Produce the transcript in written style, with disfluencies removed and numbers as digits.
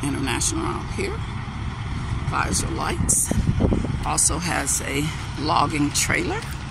International out here. Visor lights. Also has a logging trailer.